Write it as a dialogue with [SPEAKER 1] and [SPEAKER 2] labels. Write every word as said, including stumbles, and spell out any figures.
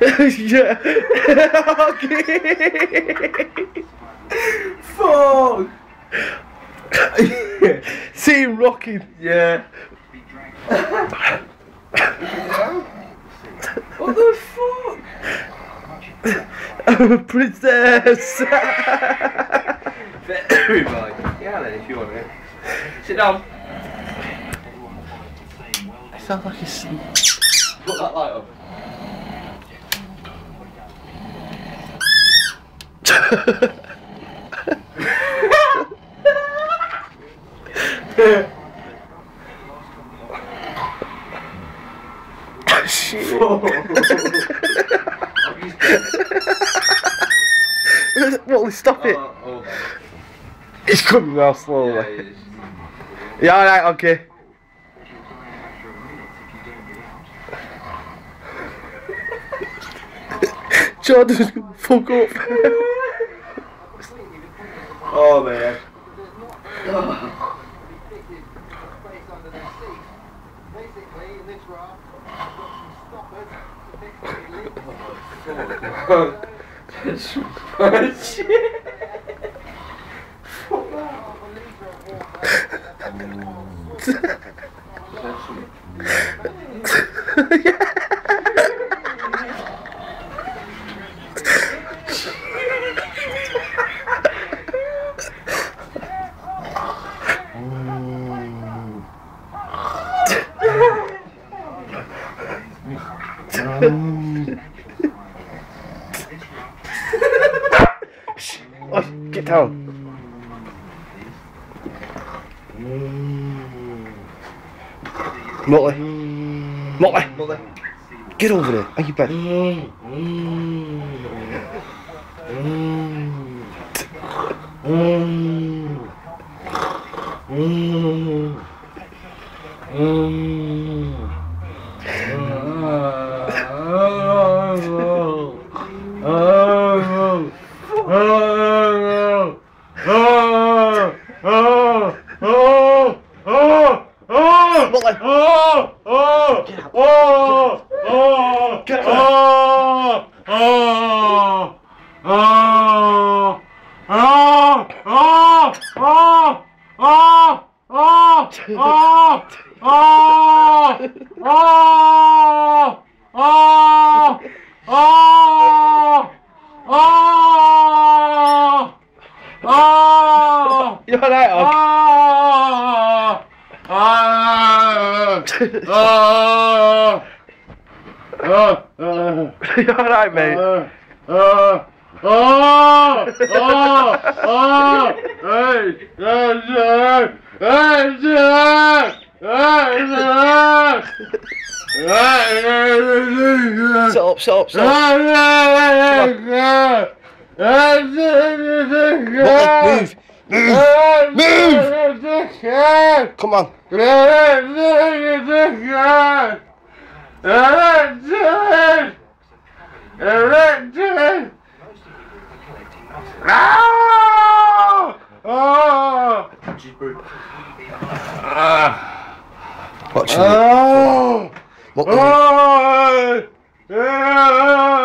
[SPEAKER 1] Yeah. Okay.
[SPEAKER 2] Fuck.
[SPEAKER 1] See him rocking.
[SPEAKER 2] Yeah. What the fuck?
[SPEAKER 1] I'm a princess.
[SPEAKER 2] Very fine. Yeah, then if you want it. Sit down.
[SPEAKER 1] It sounds like he's.
[SPEAKER 2] Put that light up.
[SPEAKER 1] Shit. Well, stop it.
[SPEAKER 2] Oh, oh.
[SPEAKER 1] It's coming now slowly.
[SPEAKER 2] Yeah, it is.
[SPEAKER 1] Yeah, alright, okay. Jordan, fuck up.
[SPEAKER 2] Oh man. Shit.
[SPEAKER 1] Oh, get down. Motley. Motley.
[SPEAKER 2] Motley.
[SPEAKER 1] Get over there. On your bed. Motley. Get out. Get You're alright, Og. You're alright, mate. Sit up, sit up, sit up. Move. Move. Move. Come on. Watch it. What